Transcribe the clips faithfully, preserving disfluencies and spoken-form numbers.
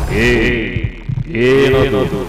ಏನದು?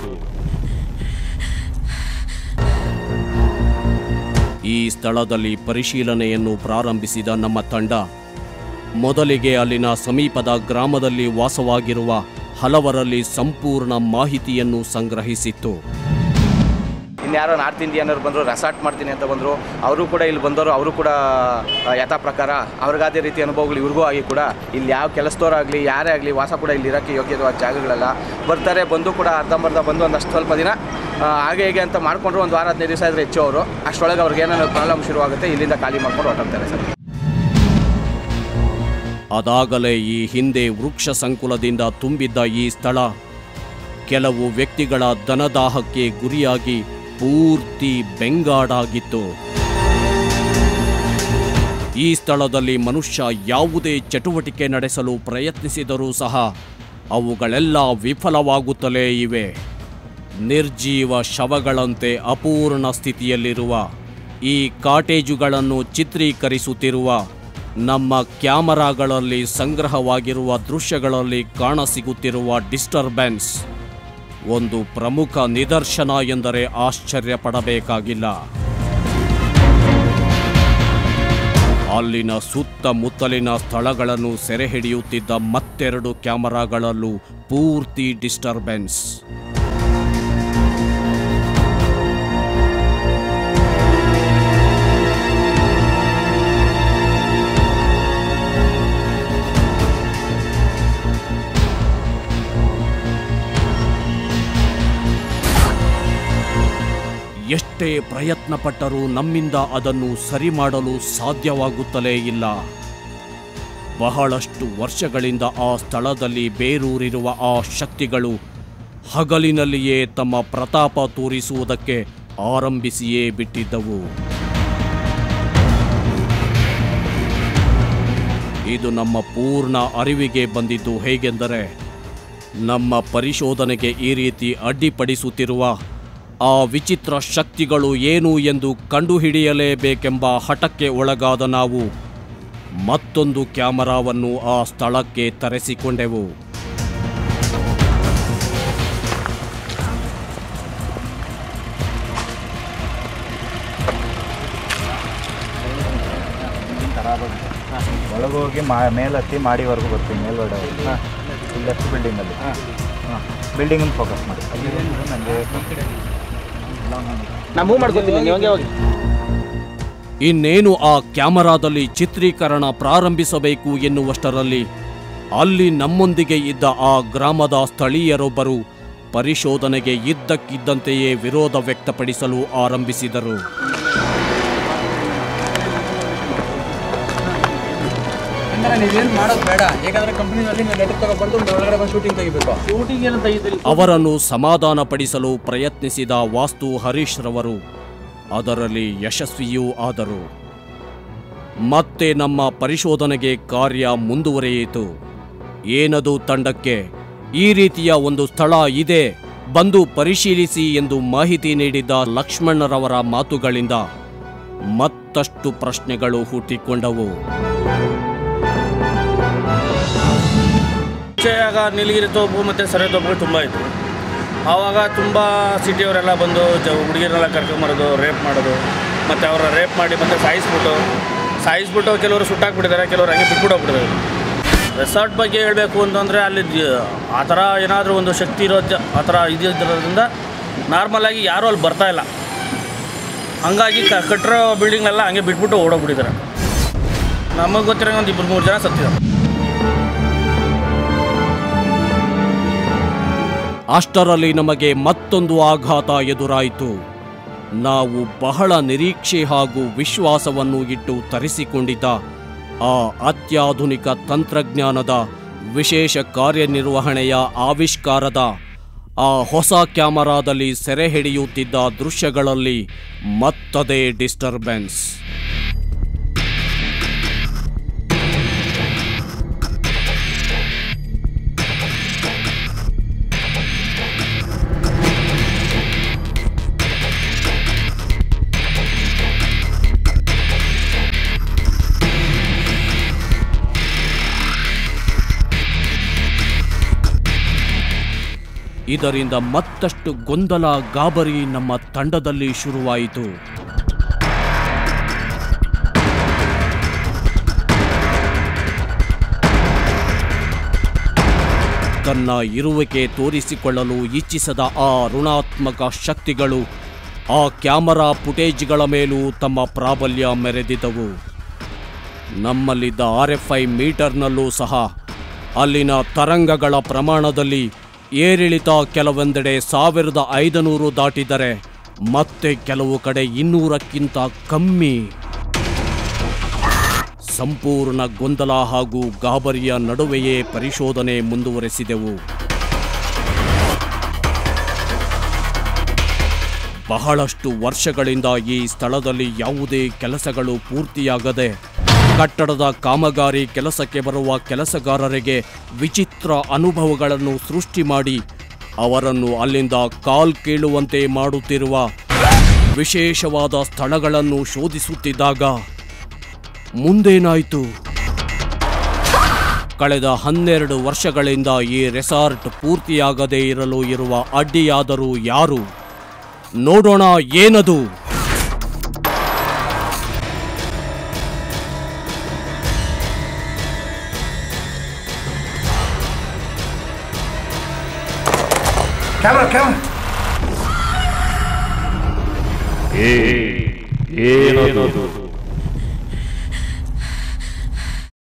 ಈ ಸ್ಥಳದಲ್ಲಿ ಪರಿಶೀಲನೆಯನ್ನು ಪ್ರಾರಂಭಿಸಿದ ನಮ್ಮ ತಂಡ ಮೊದಲಿಗೆ ಅಲ್ಲಿನ ಸಮೀಪದ ಗ್ರಾಮದಲ್ಲಿ ವಾಸವಾಗಿರುವ ಹಲವರಲ್ಲಿ ಸಂಪೂರ್ಣ ಮಾಹಿತಿಯನ್ನು ಸಂಗ್ರಹಿಸಿತ್ತು. ಇನ್ಯಾರೋ ನಾರ್ತ್ ಇಂಡಿಯನ್ನರು ಬಂದರು, ರೆಸಾರ್ಟ್ ಮಾಡ್ತೀನಿ ಅಂತ ಬಂದರು. ಅವರು ಕೂಡ ಇಲ್ಲಿ ಬಂದವರು, ಅವರು ಕೂಡ ಯಥಾ ಪ್ರಕಾರ ಅವ್ರಿಗಾದೇ ರೀತಿ ಅನುಭವಗಳು ಇವ್ರಿಗೂ ಆಗಿ ಕೂಡ ಇಲ್ಲಿ ಯಾವ ಕೆಲಸದವರಾಗಲಿ ಯಾರೇ ಆಗಲಿ ವಾಸ ಕೂಡ ಇಲ್ಲಿ ಇರೋಕ್ಕೆ ಯೋಗ್ಯವಾದ ಜಾಗಗಳೆಲ್ಲ ಬರ್ತಾರೆ. ಬಂದು ಕೂಡ ಅರ್ಧಂಬರ್ಧ ಬಂದು ಒಂದಷ್ಟು ಸ್ವಲ್ಪ ದಿನ ಹಾಗೆ ಹೇಗೆ ಅಂತ ಮಾಡಿಕೊಂಡ್ರು ಒಂದು ವಾರ ಹದಿನೈದು ದಿವಸ ಇದ್ರೆ ಹೆಚ್ಚು ಅವರು. ಅಷ್ಟರೊಳಗೆ ಅವ್ರಿಗೆ ಏನಾದ್ರು ಪ್ರಾಬ್ಲಮ್ ಶುರುವಾಗುತ್ತೆ, ಇಲ್ಲಿಂದ ಖಾಲಿ ಮಾಡ್ಕೊಂಡು ಹೊರಟಾಗ್ತಾರೆ ಸರ್. ಅದಾಗಲೇ ಈ ಹಿಂದೆ ವೃಕ್ಷ ಸಂಕುಲದಿಂದ ತುಂಬಿದ್ದ ಈ ಸ್ಥಳ ಕೆಲವು ವ್ಯಕ್ತಿಗಳ ದನದಾಹಕ್ಕೆ ಗುರಿಯಾಗಿ ಪೂರ್ತಿ ಬೆಂಗಾಡಾಗಿತ್ತು. ಈ ಸ್ಥಳದಲ್ಲಿ ಮನುಷ್ಯ ಯಾವುದೇ ಚಟುವಟಿಕೆ ನಡೆಸಲು ಪ್ರಯತ್ನಿಸಿದರೂ ಸಹ ಅವುಗಳೆಲ್ಲ ವಿಫಲವಾಗುತ್ತಲೇ ಇವೆ. ನಿರ್ಜೀವ ಶವಗಳಂತೆ ಅಪೂರ್ಣ ಸ್ಥಿತಿಯಲ್ಲಿರುವ ಈ ಕಾಟೇಜುಗಳನ್ನು ಚಿತ್ರೀಕರಿಸುತ್ತಿರುವ ನಮ್ಮ ಕ್ಯಾಮರಾಗಳಲ್ಲಿ ಸಂಗ್ರಹವಾಗಿರುವ ದೃಶ್ಯಗಳಲ್ಲಿ ಕಾಣಸಿಗುತ್ತಿರುವ ಡಿಸ್ಟರ್ಬೆನ್ಸ್ ಒಂದು ಪ್ರಮುಖ ನಿದರ್ಶನ ಎಂದರೆ ಆಶ್ಚರ್ಯ ಪಡಬೇಕಾಗಿಲ್ಲ. ಅಲ್ಲಿನ ಸುತ್ತಮುತ್ತಲಿನ ಸ್ಥಳಗಳನ್ನು ಸೆರೆ ಹಿಡಿಯುತ್ತಿದ್ದ ಮತ್ತೆರಡು ಕ್ಯಾಮರಾಗಳಲ್ಲೂ ಪೂರ್ತಿ ಡಿಸ್ಟರ್ಬೆನ್ಸ್. ಎಷ್ಟೇ ಪ್ರಯತ್ನ ಪಟ್ಟರೂ ನಮ್ಮಿಂದ ಅದನ್ನು ಸರಿ ಮಾಡಲು ಸಾಧ್ಯವಾಗುತ್ತಲೇ ಇಲ್ಲ. ಬಹಳಷ್ಟು ವರ್ಷಗಳಿಂದ ಆ ಸ್ಥಳದಲ್ಲಿ ಬೇರೂರಿರುವ ಆ ಶಕ್ತಿಗಳು ಹಗಲಿನಲ್ಲಿಯೇ ತಮ್ಮ ಪ್ರತಾಪ ತೋರಿಸುವುದಕ್ಕೆ ಆರಂಭಿಸಿಯೇ ಬಿಟ್ಟಿದ್ದವು. ಇದು ನಮ್ಮ ಪೂರ್ಣ ಅರಿವಿಗೆ ಬಂದಿದ್ದು ಹೇಗೆಂದರೆ, ನಮ್ಮ ಪರಿಶೋಧನೆಗೆ ಈ ರೀತಿ ಅಡ್ಡಿಪಡಿಸುತ್ತಿರುವ ಆ ವಿಚಿತ್ರ ಶಕ್ತಿಗಳು ಏನು ಎಂದು ಕಂಡುಹಿಡಿಯಲೇಬೇಕೆಂಬ ಹಠಕ್ಕೆ ಒಳಗಾದ ನಾವು ಮತ್ತೊಂದು ಕ್ಯಾಮರಾವನ್ನು ಆ ಸ್ಥಳಕ್ಕೆ ತರಿಸಿಕೊಂಡೆವು. ಒಳಗೋಗಿ ಮಾ ಮೇಲತ್ತಿ ಮಾಡಿವರೆಗೂ ಬರ್ತೀನಿ. ಮೇಲ್ಗಡೆ ಲೆಫ್ಟ್ ಬಿಲ್ಡಿಂಗಲ್ಲಿ ಹಾಂ ಬಿಲ್ಡಿಂಗನ್ನು ಫೋಕಸ್ ಮಾಡಿ. ನನಗೆ ನಾ ಮೂವ್ ಮಾಡ್ಕೊತೀನಿ, ನೀವು ಹಂಗೆ ಹೋಗಿ. ಇನ್ನೇನು ಆ ಕ್ಯಾಮರಾದಲ್ಲಿ ಚಿತ್ರೀಕರಣ ಪ್ರಾರಂಭಿಸಬೇಕು ಎನ್ನುವಷ್ಟರಲ್ಲಿ ಅಲ್ಲಿ ನಮ್ಮೊಂದಿಗೆ ಇದ್ದ ಆ ಗ್ರಾಮದ ಸ್ಥಳೀಯರೊಬ್ಬರು ಪರಿಶೋಧನೆಗೆ ಇದ್ದಕ್ಕಿದ್ದಂತೆಯೇ ವಿರೋಧ ವ್ಯಕ್ತಪಡಿಸಲು ಆರಂಭಿಸಿದರು. ನೀವೇನು ಮಾಡೋದು ಬೇಡ, ಯಾಕಂದ್ರೆ ಕಂಪನಿಯಲ್ಲಿ ಲೆಟರ್ ತಗೊಂಡ್ಬಂದು ಒಳಗಡೆ ಬಂದು ಶೂಟಿಂಗ್ ತೆಗಿಬೇಕು. ಶೂಟಿಂಗ್ ಏನು ತೆಗಿದ್ರಿ? ಅವರನ್ನು ಸಮಾಧಾನಪಡಿಸಲು ಪ್ರಯತ್ನಿಸಿದ ವಾಸ್ತು ಹರೀಶ್ ರವರು ಅದರಲ್ಲಿ ಯಶಸ್ವಿಯೂ ಆದರು. ಮತ್ತೆ ನಮ್ಮ ಪರಿಶೋಧನೆಗೆ ಕಾರ್ಯ ಮುಂದುವರಿಯಿತು. ಏನದು ತಂಡಕ್ಕೆ ಈ ರೀತಿಯ ಒಂದು ಸ್ಥಳ ಇದೆ, ಬಂದು ಪರಿಶೀಲಿಸಿ ಎಂದು ಮಾಹಿತಿ ನೀಡಿದ್ದ ಲಕ್ಷ್ಮಣರವರ ಮಾತುಗಳಿಂದ ಮತ್ತಷ್ಟು ಪ್ರಶ್ನೆಗಳು ಹುಟ್ಟಿಕೊಂಡವು. ಆಗ ನೀಲಗಿರಿ ತೋಪು ಮತ್ತು ಸರೆ ತೋಪುಗಳು ತುಂಬ ಇತ್ತು. ಆವಾಗ ತುಂಬ ಸಿಟಿಯವರೆಲ್ಲ ಬಂದು ಜ ಹುಡುಗಿರೆಲ್ಲ ಕರ್ಕೊಂಬರೋದು, ರೇಪ್ ಮಾಡೋದು, ಮತ್ತು ಅವರ ರೇಪ್ ಮಾಡಿ ಮತ್ತು ಸಾಯಿಸ್ಬಿಟ್ಟು ಸಾಯಿಸ್ಬಿಟ್ಟು ಕೆಲವರು ಸುಟ್ಟಾಕ್ಬಿಟ್ಟಿದ್ದಾರೆ, ಕೆಲವರು ಹಂಗೆ ಬಿಟ್ಬಿಟ್ಟು ಹೋಗ್ಬಿಟ್ಟಿದ್ದಾರೆ. ರೆಸಾರ್ಟ್ ಬಗ್ಗೆ ಹೇಳಬೇಕು ಅಂತಂದರೆ ಅಲ್ಲಿ ಆ ಥರ ಏನಾದರೂ ಒಂದು ಶಕ್ತಿ ಇರೋ ಆ ಥರ ಇದ್ದಿರೋದ್ರಿಂದ ನಾರ್ಮಲಾಗಿ ಯಾರೂ ಅಲ್ಲಿ ಬರ್ತಾಯಿಲ್ಲ. ಹಂಗಾಗಿ ಕಟ್ಟಿರೋ ಬಿಲ್ಡಿಂಗ್ನೆಲ್ಲ ಹಂಗೆ ಬಿಟ್ಬಿಟ್ಟು ಓಡೋಗ್ಬಿಟ್ಟಿದ್ದಾರೆ. ನಮಗೆ ಗೊತ್ತಿರೋ ಒಂದು ಇಬ್ಬರು ಮೂರು ಜನ ಸತ್ತಿದ್ದಾರೆ. ಅಷ್ಟರಲ್ಲಿ ನಮಗೆ ಮತ್ತೊಂದು ಆಘಾತ ಎದುರಾಯಿತು. ನಾವು ಬಹಳ ನಿರೀಕ್ಷೆ ಹಾಗೂ ವಿಶ್ವಾಸವನ್ನು ಇಟ್ಟು ತರಿಸಿಕೊಂಡಿದ್ದ ಆ ಅತ್ಯಾಧುನಿಕ ತಂತ್ರಜ್ಞಾನದ ವಿಶೇಷ ಕಾರ್ಯನಿರ್ವಹಣೆಯ ಆವಿಷ್ಕಾರದ ಆ ಹೊಸ ಕ್ಯಾಮರಾದಲ್ಲಿ ಸೆರೆ ಹಿಡಿಯುತ್ತಿದ್ದ ದೃಶ್ಯಗಳಲ್ಲಿ ಮತ್ತದೇ ಡಿಸ್ಟರ್ಬೆನ್ಸ್. ಇದರಿಂದ ಮತ್ತಷ್ಟು ಗೊಂದಲ ಗಾಬರಿ ನಮ್ಮ ತಂಡದಲ್ಲಿ ಶುರುವಾಯಿತು. ತನ್ನ ಇರುವಿಕೆ ತೋರಿಸಿಕೊಳ್ಳಲು ಇಚ್ಛಿಸದ ಆ ಋಣಾತ್ಮಕ ಶಕ್ತಿಗಳು ಆ ಕ್ಯಾಮರಾ ಫುಟೇಜ್ಗಳ ಮೇಲೂ ತಮ್ಮ ಪ್ರಾಬಲ್ಯ ಮೆರೆದಿದ್ದವು. ನಮ್ಮಲ್ಲಿದ್ದ ಆರ್ ಎಫ್ ಐ ಮೀಟರ್ನಲ್ಲೂ ಸಹ ಅಲ್ಲಿನ ತರಂಗಗಳ ಪ್ರಮಾಣದಲ್ಲಿ ಏರಿಳಿತ ಕೆಲವೊಂದೆಡೆ ಸಾವಿರದ ಐದುನೂರು ದಾಟಿದರೆ ಮತ್ತೆ ಕೆಲವು ಕಡೆ ಇನ್ನೂರಕ್ಕಿಂತ ಕಮ್ಮಿ. ಸಂಪೂರ್ಣ ಗೊಂದಲ ಹಾಗೂ ಗಾಬರಿಯ ನಡುವೆಯೇ ಪರಿಶೋಧನೆ ಮುಂದುವರೆಸಿದೆವು. ಬಹಳಷ್ಟು ವರ್ಷಗಳಿಂದ ಈ ಸ್ಥಳದಲ್ಲಿ ಯಾವುದೇ ಕೆಲಸಗಳು ಪೂರ್ತಿಯಾಗದೆ ಕಟ್ಟಡದ ಕಾಮಗಾರಿ ಕೆಲಸಕ್ಕೆ ಬರುವ ಕೆಲಸಗಾರರಿಗೆ ವಿಚಿತ್ರ ಅನುಭವಗಳನ್ನು ಸೃಷ್ಟಿ ಮಾಡಿ ಅವರನ್ನು ಅಲ್ಲಿಂದ ಕಾಲ್ ಕೇಳುವಂತೆ ಮಾಡುತ್ತಿರುವ ವಿಶೇಷವಾದ ಸ್ಥಳಗಳನ್ನು ಶೋಧಿಸುತ್ತಿದ್ದಾಗ ಮುಂದೇನಾಯಿತು? ಕಳೆದ ಹನ್ನೆರಡು ವರ್ಷಗಳಿಂದ ಈ ರೆಸಾರ್ಟ್ ಪೂರ್ತಿಯಾಗದೇ ಇರಲು ಇರುವ ಅಡ್ಡಿಯಾದರೂ ಯಾರು? ನೋಡೋಣ ಏನದು. ಕ್ಯಾಮರಾ ಕ್ಯಾಮರಾ ಏನದು?